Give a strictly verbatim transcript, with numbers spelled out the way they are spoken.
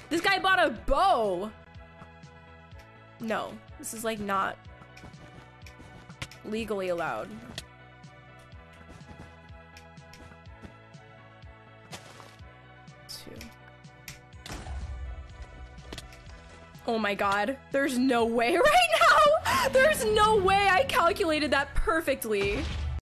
This guy bought a bow. No, this is like not legally allowed. Two. Oh my god, there's no way right now. There's no way I calculated that perfectly.